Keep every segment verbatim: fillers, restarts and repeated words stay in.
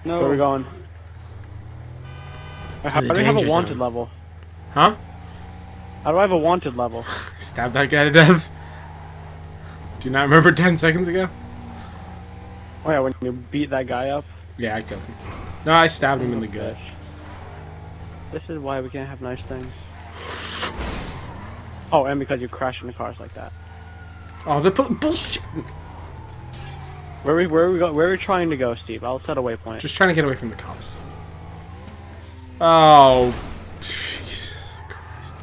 No. Where are we going? To How the do we have a danger wanted zone. level? Huh? How do I have a wanted level? Stab that guy to death. Do you not remember ten seconds ago? Oh yeah, when you beat that guy up. Yeah, I killed him. No, I stabbed him in the gut. This is why we can't have nice things. Oh, and because you crash into cars like that. Oh, they're put bullshit. Where are we? Where are we go? Where are we trying to go, Steve? I'll set a waypoint. Just trying to get away from the cops. Oh, Jesus Christ!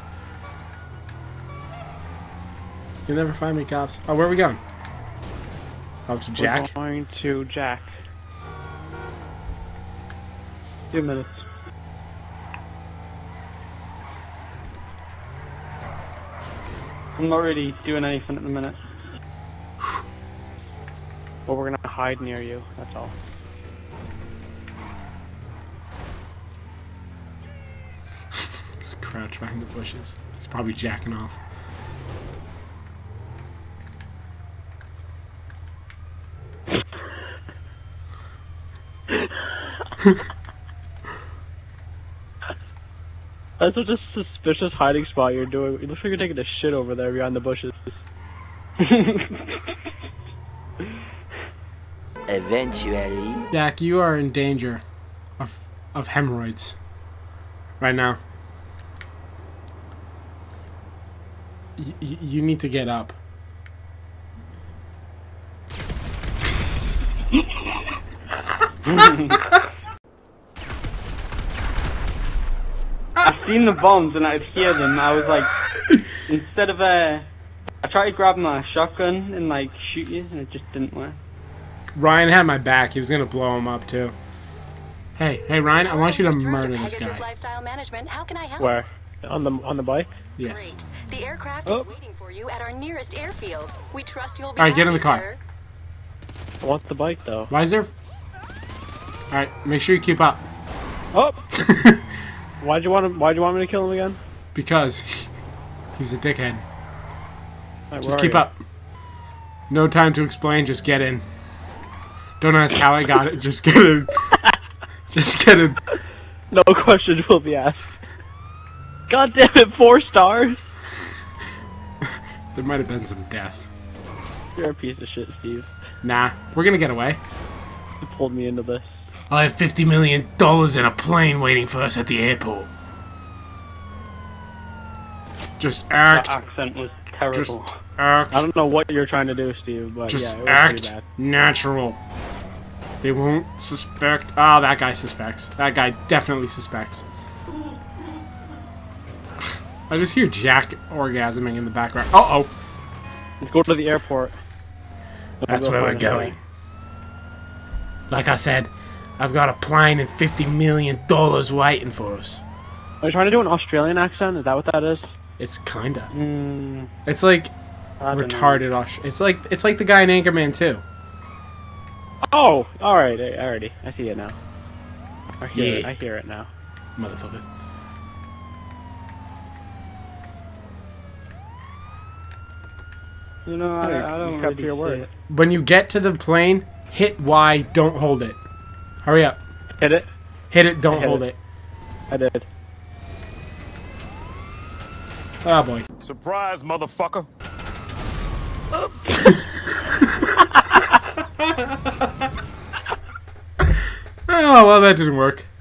You'll never find me, cops. Oh, where are we going? Oh, to Jack. We're going to Jack. Two minutes. I'm not really doing anything at the minute. But we're gonna hide near you, that's all. Just crouch behind the bushes. It's probably jacking off. That's such a suspicious hiding spot you're doing. It looks like you're taking a shit over there behind the bushes. Eventually. Jack, you are in danger of of hemorrhoids right now. Y y you need to get up. I've seen the bombs and I'd hear them. I was like, instead of uh, I tried to grab my shotgun and like shoot you, and it just didn't work. Ryan had my back. He was gonna blow him up too. Hey, hey, Ryan, I want you to Hello, murder Pegasus this guy. Lifestyle Management. How can I help? Where? On the on the bike? Yes. Great. The aircraft Oh. is waiting for you at our nearest airfield. We trust you'll be All right, get in the happy, car. sir. I want the bike though. Why is there? All right, make sure you keep up. Oh! Why'd you want him? Why'd you want me to kill him again? Because he's a dickhead. Alright, Just where keep are you? up. No time to explain. Just get in. Don't ask how I got it. Just get in. Just get in. No questions will be asked. God damn it! Four stars. There might have been some death. You're a piece of shit, Steve. Nah, we're gonna get away. You pulled me into this. I have fifty million dollars in a plane waiting for us at the airport. Just act. That accent was terrible. Just act. I don't know what you're trying to do, Steve, but Just yeah, it was pretty act bad. natural. They won't suspect. Ah, oh, that guy suspects. That guy definitely suspects. I just hear Jack orgasming in the background. Uh oh. Let's go to the airport. That's We'll where we're find a going. way. Like I said, I've got a plane and fifty million dollars waiting for us. Are you trying to do an Australian accent? Is that what that is? It's kinda. Mm, It's like I don't know. retarded Aus- It's like it's like the guy in Anchorman too. Oh, all right. I already. I see it now. I hear it. Yeah. I hear it now. Motherfucker. You know, I, Hey, I don't you kept really your see word. it. When you get to the plane, hit Y, don't hold it. Hurry up. Hit it. Hit it, don't I hit hold it. it. I did. Oh boy. Surprise, motherfucker. Oh, well, that didn't work.